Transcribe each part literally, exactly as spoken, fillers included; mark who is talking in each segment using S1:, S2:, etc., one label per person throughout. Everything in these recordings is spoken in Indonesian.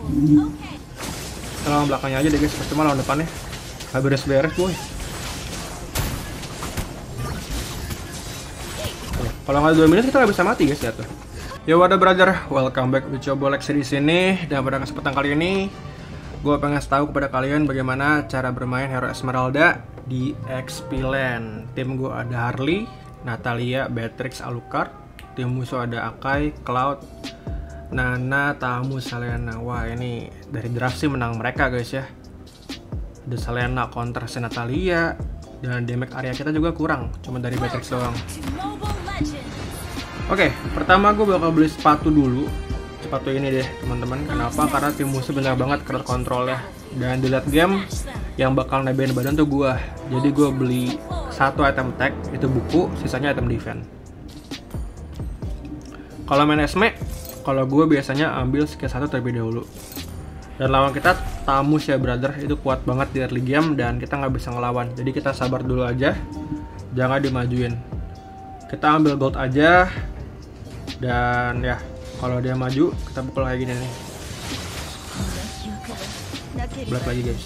S1: Kita lawan belakangnya aja deh guys, pasti malah lawan depannya gak beres-beres boy. Kalau nggak dua menit kita nggak bisa mati guys ya tuh. Yo wadah brother, welcome back di Cobolek di sini. Dan pada kesempatan kali ini gue pengen tahu kepada kalian bagaimana cara bermain hero Esmeralda di X P Land. Tim gue ada Harley, Natalia, Beatrix, Alucard. Tim musuh ada Akai, Cloud, Nana, Tamu, Selena. Wah ini dari draft sih menang mereka guys ya. Ada Selena counter si Natalia. Dan damage area kita juga kurang, cuma dari Beatrix doang. Oke, pertama gue bakal beli sepatu dulu. Sepatu ini deh teman-teman. Kenapa? Karena tim musuh bener banget crowd control ya. Dan di late game yang bakal nebein badan tuh gue. Jadi gue beli satu item tag, itu buku, sisanya item defense. Kalau main Esme, kalau gue biasanya ambil skill satu terlebih dahulu. Dan lawan kita Tamus ya brother, itu kuat banget di early game dan kita nggak bisa ngelawan. Jadi kita sabar dulu aja, jangan dimajuin. Kita ambil gold aja. Dan ya, kalau dia maju, kita pukul kayak gini nih. Black lagi guys.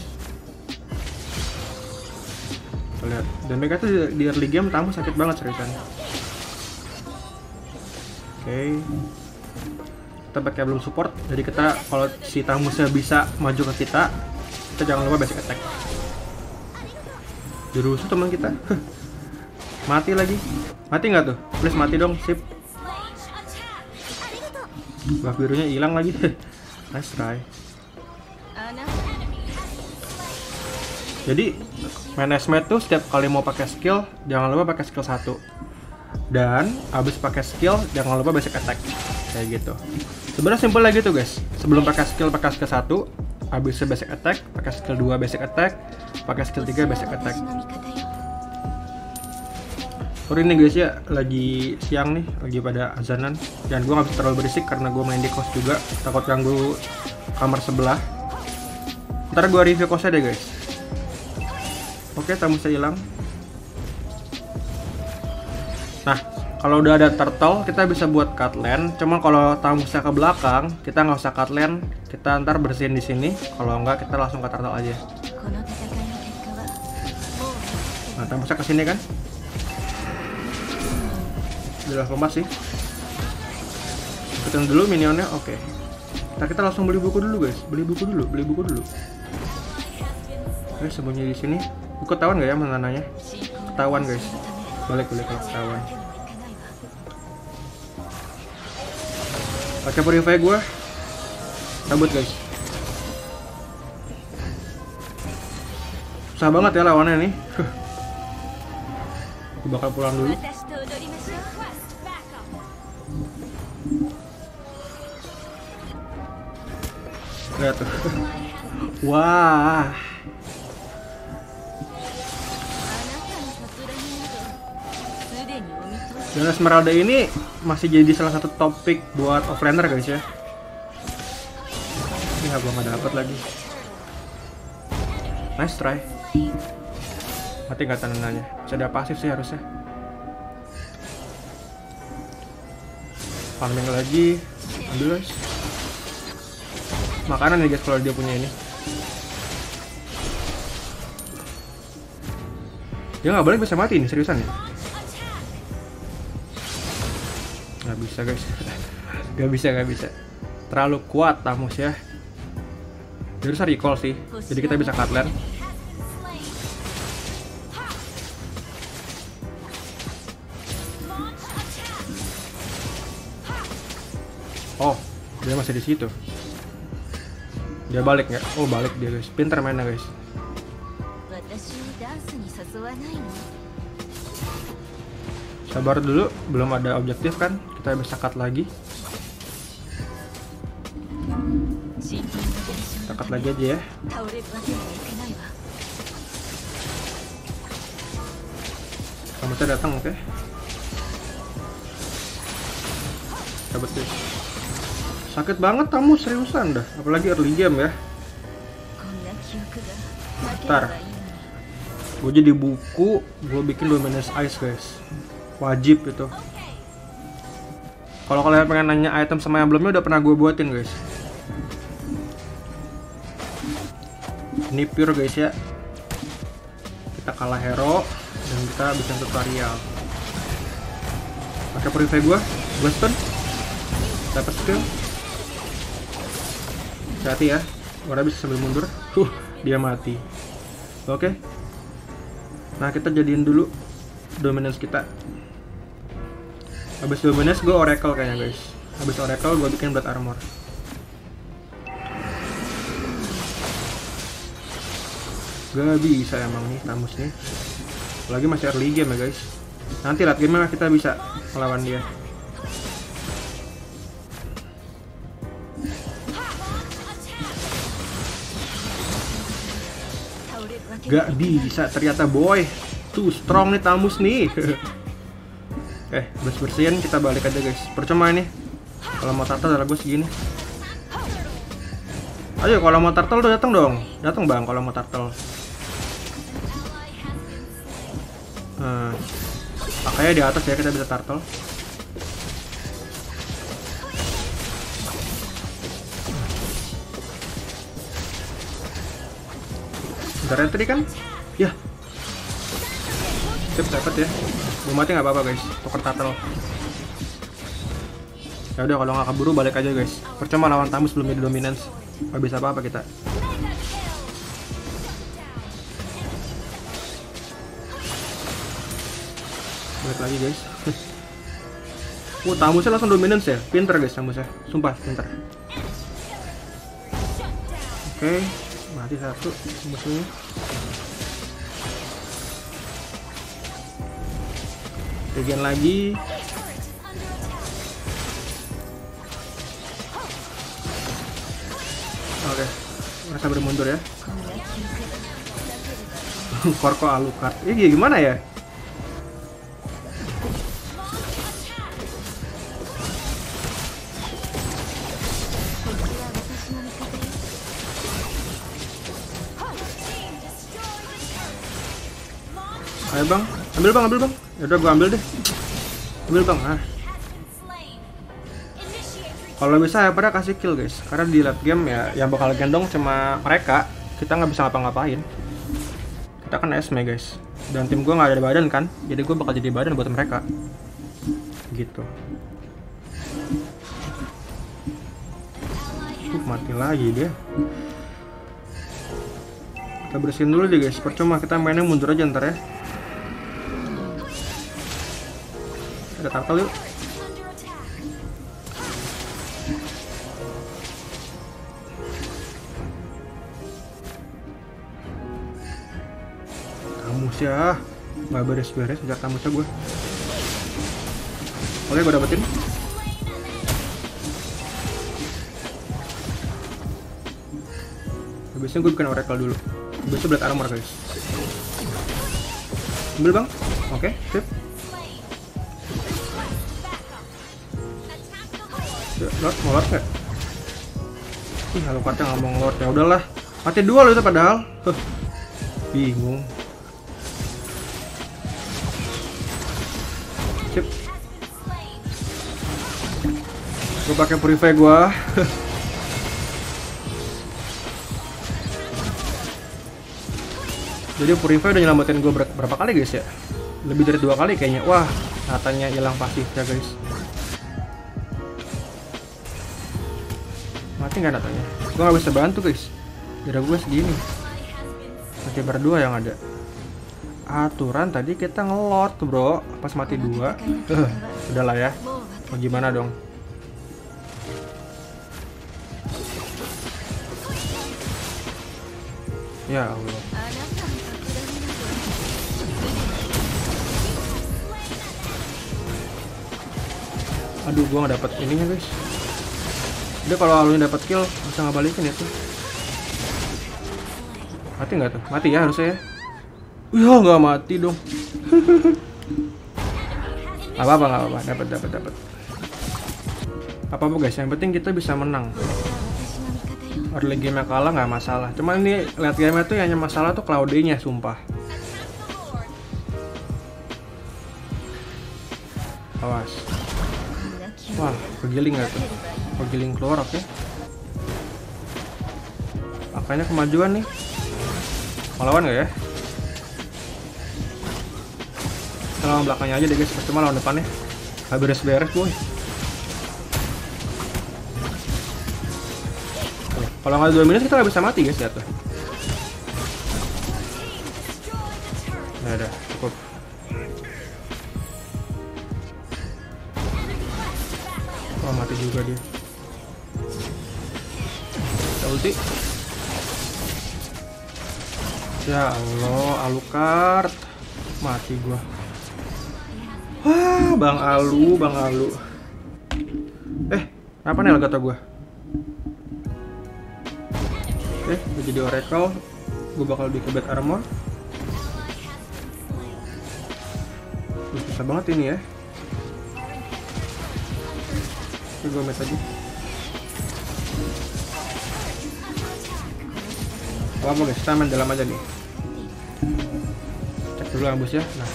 S1: Lihat, dan mereka tuh di early game Tamu sakit banget seriusan. Oke, okay. Kita pakai belum support, jadi kita kalau si Tamusnya bisa maju ke kita, kita jangan lupa basic attack. Dirusuh teman kita. Mati lagi. Mati nggak tuh? Please mati dong, sip. Buff birunya hilang lagi. Nice try. Jadi main Esme tuh setiap kali mau pakai skill jangan lupa pakai skill satu. Dan abis pakai skill jangan lupa basic attack. Kayak gitu. Sebenarnya simpel lagi tuh guys. Sebelum pakai skill pakai skill satu, abis basic attack, pakai skill dua basic attack, pakai skill tiga basic attack. Sorry nih guys ya, lagi siang nih, lagi pada azanan. Dan gue gak bisa terlalu berisik karena gue main di kos juga. Takut ganggu kamar sebelah. Ntar gue review kosnya deh guys. Oke, Tamu saya hilang. Nah, kalau udah ada turtle, kita bisa buat cut lane. Cuma kalau Tamu saya ke belakang, kita nggak usah cut lane. Kita ntar bersihin di sini. Kalau enggak, kita langsung ke turtle aja. Nah, Tamu saya kesini kan? Udah lemas sih. Ikutin dulu minionnya, oke. Nah, kita langsung beli buku dulu guys. Beli buku dulu, beli buku dulu. Oke, sembunyi di sini. Buku ketahuan nggak ya menananya? Ketahuan guys. Balik boleh kalau ketahuan. Pakai purify gue. Cabut guys. Susah banget ya lawannya nih. Gue bakal pulang dulu. Lihat tuh. Wah. Dan Esmeralda ini masih jadi salah satu topik buat offlaner guys ya. Ini nggak gua nggak dapet lagi. Nice try. Mati nggak tandanya. Bisa ada pasif sih harusnya. Farming lagi. Ambil guys. Makanan nih guys kalau dia punya ini. Dia nggak boleh bisa mati nih seriusan ya. Nggak bisa guys. Nggak bisa nggak bisa. Terlalu kuat Tamus ya. Dia bisa recall sih. Jadi kita bisa cut lane. Oh, dia masih di situ. Dia balik nggak? Oh balik dia guys. Pinter mainnya guys. Sabar dulu, belum ada objektif kan? Kita bisa cut lagi. Kita cut lagi aja ya. Kamu saya datang oke? Okay? Cabut guys. Sakit banget Tamu seriusan dah, apalagi early game ya. Ntar gue jadi buku, gue bikin Luminous Ice guys. Wajib itu. Kalau kalian pengen nanya item sama emblemnya udah pernah gue buatin guys. Ini pure guys ya. Kita kalah hero dan kita bisa tutorial. Pakai purify gua, gua stun. Dapat skill. Hati-hati ya. Gua bisa sambil mundur. Huh, dia mati. Oke. Nah, kita jadiin dulu dominance kita. Habis dominance gue oracle kayaknya guys. Habis oracle gue bikin blood armor. Gak bisa emang nih Tamus nih. Lagi masih early game ya guys. Nanti late game kita bisa melawan dia. Gak bisa ternyata boy. Tuh strong nih Tamus nih. Eh, habis bersihin kita balik aja guys. Percuma ini. Kalau mau turtle darah gue segini. Ayo kalau mau turtle udah datang dong. Datang bang kalau mau turtle. Hmm. Makanya di atas ya kita bisa turtle. Bentar tadi kan? Ya. Sip dapat ya. Belum mati nggak apa-apa guys. Tuker turtle. Ya udah kalau nggak keburu balik aja guys. Percuma lawan Tamus belum jadi dominance. Nggak bisa apa-apa kita. Balik lagi guys. Oh Tamusnya langsung dominance ya. Pinter guys Tamusnya. Sumpah pinter. Oke, mati satu musuhnya. Regen lagi. Oke, merasa bermundur ya. Korko Alucard. Ini gimana ya? Ayo bang, ambil bang, ambil bang. Ya udah gua ambil deh. Ambil bang. Ah. Kalau bisa ya pada kasih kill guys. Karena di late game ya yang bakal gendong cuma mereka. Kita nggak bisa ngapa-ngapain. Kita kan S M E guys. Dan tim gua nggak ada badan kan. Jadi gua bakal jadi badan buat mereka. Gitu. Uh, mati lagi dia. Kita bersihin dulu deh guys. Percuma kita mainnya mundur aja ntar ya. Ada turtle yuk. Tamus ya. Gak beres-beres sejak Tamusnya gue. Oke gue dapetin. Habisnya gue bikin oracle dulu. Habisnya blood armor guys. Ambil bang. Oke sip. Lord, mau Lord nggak? Ih, Alucardnya nggak mau Lord. Ya udahlah, mati dua loh itu padahal. Huh. Bingung. Sip. Gue pakai purify gua. Jadi purify udah nyelamatin gue ber berapa kali guys ya? Lebih dari dua kali kayaknya. Wah, katanya hilang pasif ya guys. Mati nggak datanya? Gue nggak bisa bantu guys. Darah gue segini. Masih berdua yang ada. Aturan tadi kita ngelot bro. Pas mati dua. Uh, udahlah ya. Mau gimana dong? Ya Allah. Aduh, gue nggak dapet ininya guys. Dia kalau alunya dapat kill bisa ngabalikin ya tuh. Mati nggak tuh? Mati ya harusnya ya. Wih, nggak mati dong. Apa apa nggak apa, dapat dapat dapat. Apa apa guys, yang penting kita bisa menang. Early game kalah nggak masalah. Cuman ini late game itu yang hanya masalah tuh Claude-nya sumpah. Awas. Wah, kegiling nggak tuh? Kegiling keluar, oke. Okay. Makanya kemajuan nih. Lawan nggak ya? Kita lawan belakangnya aja deh guys, cuma lawan depannya nggak beres-beres boy. Kalau nggak dua menit kita nggak bisa mati guys, lihat tuh. Nah, udah cukup. Oh, mati juga dia. Kita ulti. Ya Allah, Alucard mati gua. Wah, Bang Alu, Bang Alu. Eh, apa nih Elgato gua? Oke, gue jadi Oracle. Gue bakal bikin bed armor. Duh, susah banget ini ya. Oke, gue met aja. Apa guys, kita main dalam aja nih. Cek dulu ambus ya. Nah,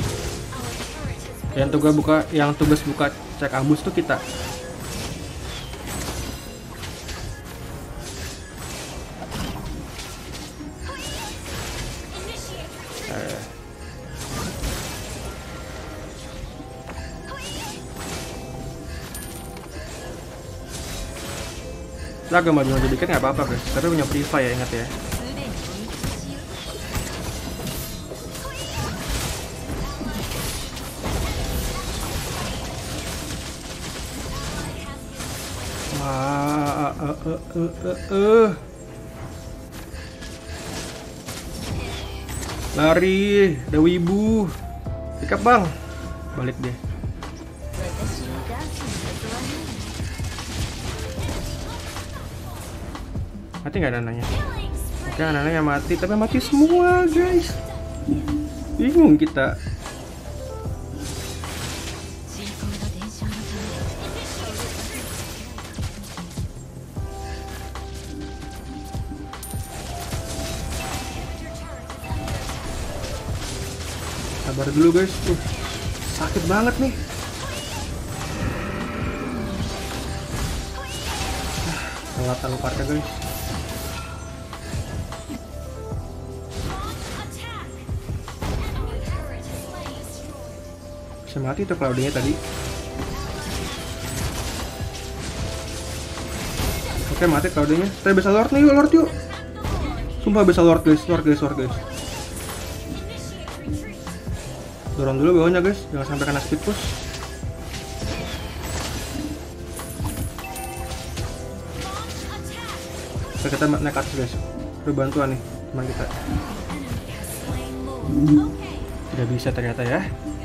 S1: yang tugas buka, yang tugas buka cek ambus tuh kita. Eh. Lah, agak maju-maju dikit nggak apa-apa guys, tapi punya Free Fire ya, ingat ya. Ah, uh, uh, uh, uh, uh. Lari, ada wibu. Pick up bang, balik deh. Mati nggak dananya? Oke, dananya mati, tapi mati semua guys. Bingung kita. Sabar dulu guys, tuh sakit banget nih. Telat Alucardnya guys. Bisa mati tuh Claudia tadi. Oke, mati Claudia. Kita bisa Lord nih, yuk Lord yuk. Sumpah bisa Lord guys, Lord guys, Lord guys. Dorong dulu bawahnya guys, jangan sampai kena speed push. Oke, kita naik atas guys. Perlu bantuan nih teman kita. Tidak bisa ternyata ya.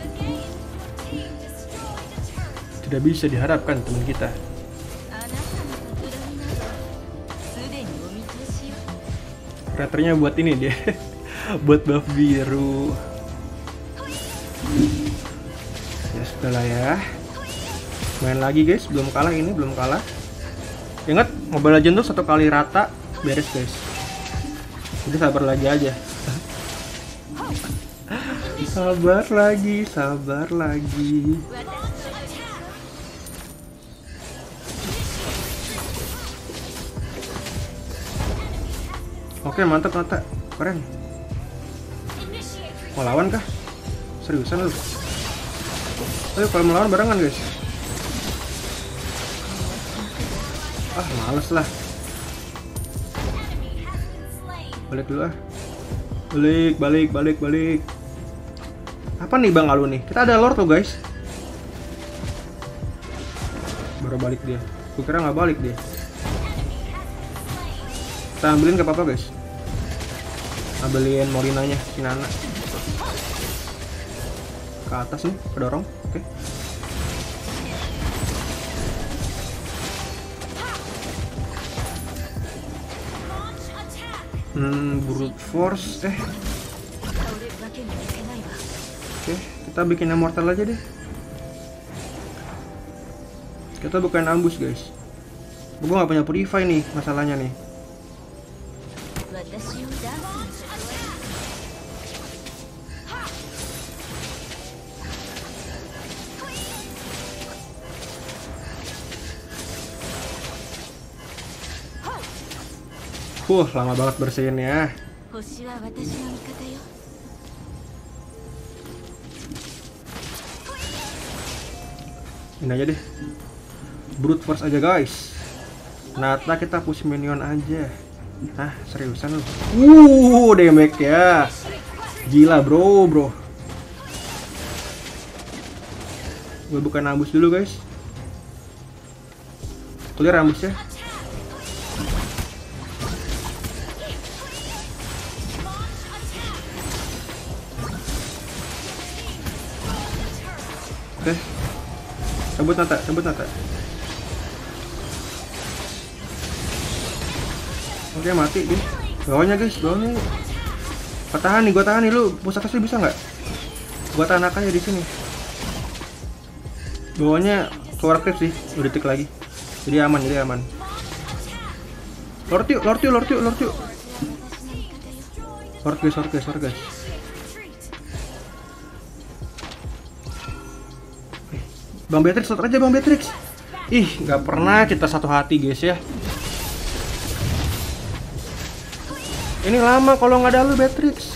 S1: Tidak bisa diharapkan teman kita. Raternya buat ini dia. Buat buff biru. Ya sudah lah ya. Main lagi guys, belum kalah ini, belum kalah. Ingat, Mobile Legends tuh satu kali rata beres guys. Jadi sabar lagi aja. Sabar lagi, sabar lagi. Oke, mantap mantap, keren. Mau lawan kah? Seriusan lu? Ayo kalau melawan barengan guys. Ah, males lah. Balik dulu ah. Balik, balik, balik, balik. Apa nih Bang Alu nih? Kita ada Lord tuh guys. Baru balik dia. Gue kira nggak balik dia. Kita ambilin ke apa-apa guys. Ambilin Morinanya, si Nana. Ke atas nih, kedorong. Oke. Hmm, brute force eh. Oke, kita bikin immortal aja deh. Kita bukan ambush guys. Gue gak punya purify nih, masalahnya nih. Huh, lama banget bersihin ya. Ini aja deh, brute force aja guys. Nata kita push minion aja. Hah, seriusan lu? Uh, damage ya. Gila bro, bro. Gue bukan ambus dulu guys. Clear ambusnya. Oke. Cabut Nata, cabut Nata. Oke, mati dia. Bawahnya guys, bawahnya. Gua tahan nih, gua tahan nih, lu pusat asli bisa nggak? Gua tahan aja di sini. Bawahnya keluar creep sih, udah detik lagi. Jadi aman, jadi aman. Lord yuk, Lord yuk, Lord yuk, Lord yuk. Lord guys, Lord guys, Lord guys. Bang Beatrix, Lord aja Bang Beatrix. Ih, nggak pernah kita satu hati guys ya. Ini lama kalau nggak ada lu Beatrix.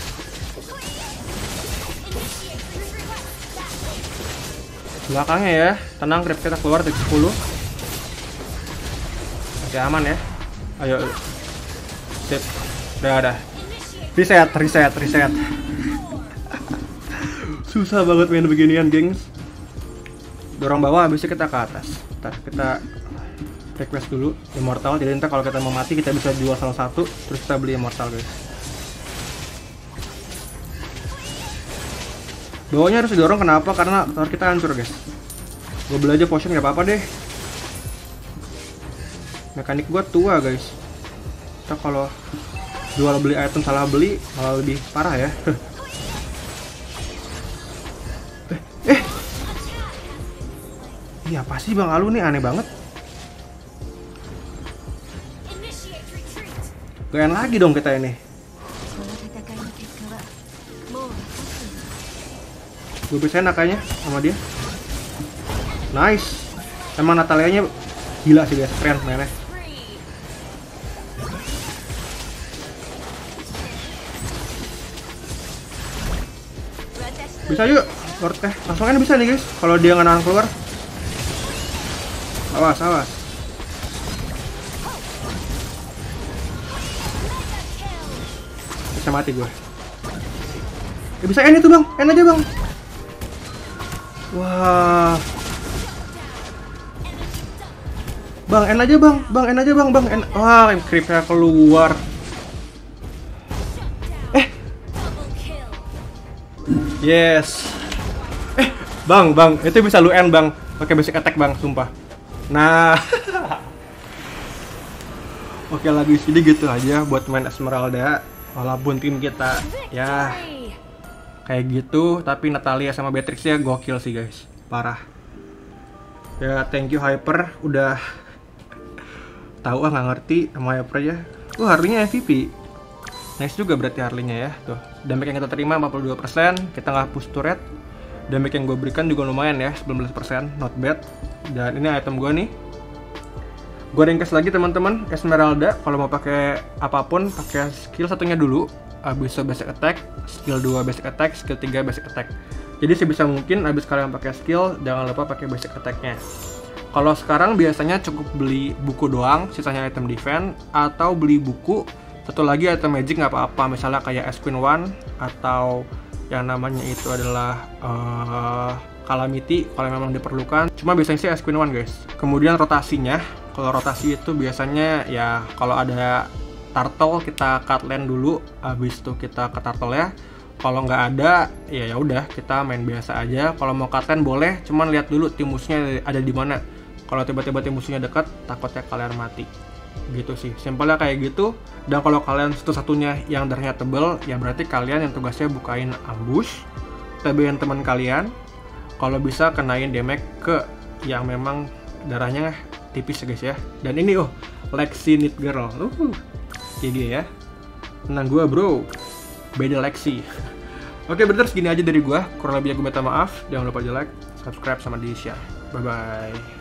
S1: Belakangnya ya, tenang, creep kita keluar detik sepuluh. Masih aman ya. Ayo. Sip. Udah ada. Reset, reset, reset. Susah banget main beginian, gengs. Dorong bawah, habisnya kita ke atas. Ntar kita request dulu immortal, jadi ntar kalau kita mau mati kita bisa jual salah satu, terus kita beli immortal guys. Bawahnya harus didorong, kenapa? Karena tower kita hancur guys. Gue beli aja potion gak apa-apa deh. Mekanik gue tua guys. Kita kalau jual beli item salah beli malah lebih parah ya. eh, eh. Ini apa sih Bang Alu nih, aneh banget. Goyan lagi dong kita ini. Gue bisa nakanya sama dia. Nice. Emang Natalianya gila sih guys, keren mainnya. Bisa yuk, Lord eh langsung aja bisa nih guys. Kalau dia nggak nahan keluar. Awas, awas. Bisa mati gue. Ya bisa N itu Bang, N aja Bang. Wah. Bang, N aja Bang, Bang, N aja Bang, Bang, N. Wah, creepnya keluar. Eh. Yes. Eh, Bang, Bang, itu bisa lu N Bang, pakai basic attack Bang, sumpah. Nah. Oke lagi jadi gitu aja buat main Esmeralda. Walaupun tim kita ya kayak gitu, tapi Natalia sama Beatrix ya gokil sih guys, parah. Ya thank you Hyper udah tahu ah nggak ngerti sama Hyper ya. Wah Harley-nya M V P, nice juga berarti Harley-nya ya. Tuh damage yang kita terima empat puluh dua persen, kita nggak push turret. Damage yang gue berikan juga lumayan ya, sembilan belas persen, not bad. Dan ini item gue nih. Gue ringkas lagi teman-teman, Esmeralda kalau mau pakai apapun pakai skill satunya dulu, habis itu basic attack, skill dua basic attack, skill tiga basic attack. Jadi sebisa mungkin habis kalian pakai skill jangan lupa pakai basic attack-nya. Kalau sekarang biasanya cukup beli buku doang, sisanya item defense, atau beli buku satu lagi item magic nggak apa-apa, misalnya kayak S Queen One atau yang namanya itu adalah uh, Calamity kalau memang diperlukan. Cuma biasanya sih S Queen One guys. Kemudian rotasinya, kalau rotasi itu biasanya ya kalau ada turtle kita cut lane dulu, habis itu kita ke turtle ya. Kalau nggak ada ya ya udah kita main biasa aja. Kalau mau cut lane boleh, cuman lihat dulu tim musuhnya ada di mana. Kalau tiba-tiba tim musuhnya dekat, takutnya kalian mati. Gitu sih, simpelnya kayak gitu. Dan kalau kalian satu-satunya yang darahnya tebel, ya berarti kalian yang tugasnya bukain ambush, T B-in teman kalian. Kalau bisa kenain damage ke yang memang darahnya tipis guys ya. Dan ini oh, Lexi Need Girl. Uh, kayak dia ya. Tenang gua bro. Beda Lexi. Oke, berarti segini aja dari gua. Kurang lebihnya gue minta maaf. Jangan lupa di like, subscribe, sama di share. Bye bye.